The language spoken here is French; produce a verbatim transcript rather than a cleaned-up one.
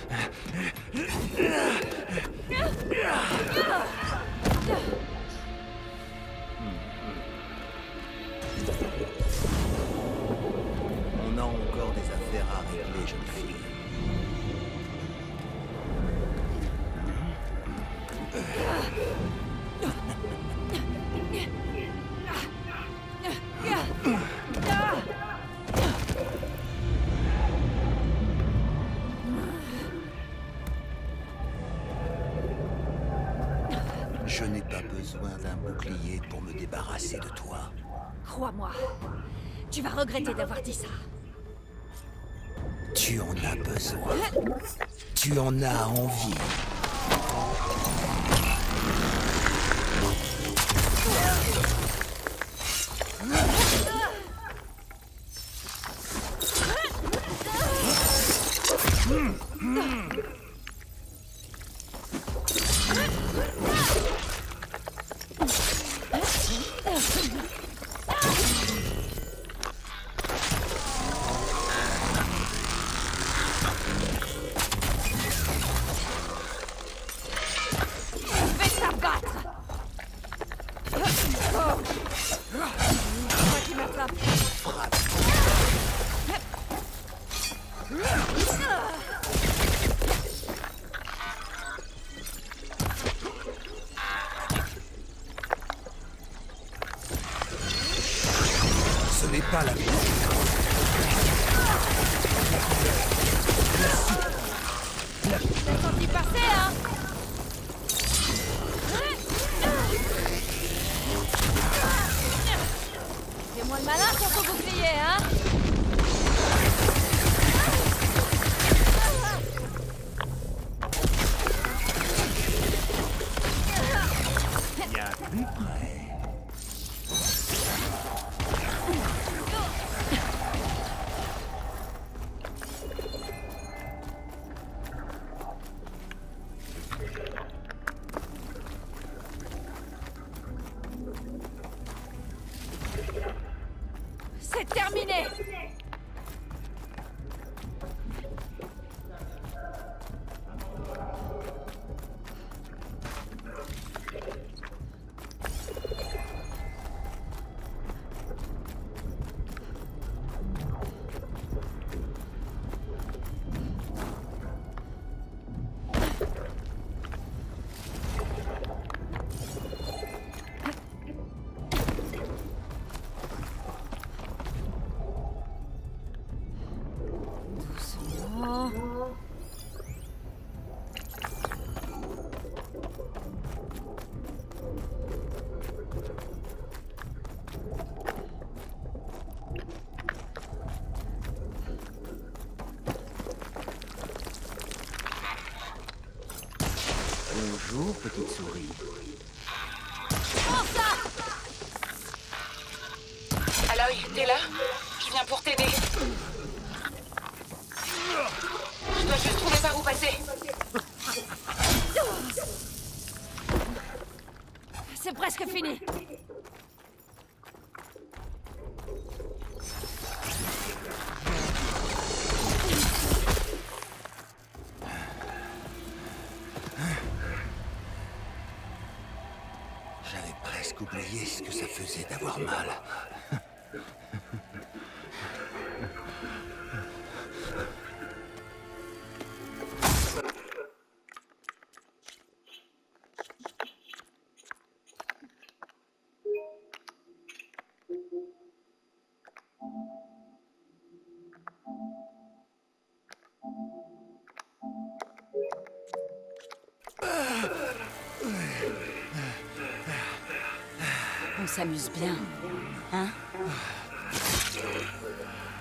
On a encore des affaires à régler, jeune fille. Je n'ai pas besoin d'un bouclier pour me débarrasser de toi. Crois-moi, tu vas regretter d'avoir dit ça. Tu en as besoin. Tu en as envie. Ce n'est pas la vie. T'as senti passer, hein? Fais-moi le malin sur ton bouclier, hein? Bien plus près. C'est terminé! Bonjour, petite souris. Prends ça! Aloy, t'es là? Je viens pour t'aider. Je dois juste trouver par où passer. C'est presque fini. J'avais presque oublié ce que ça faisait d'avoir mal. On s'amuse bien, hein?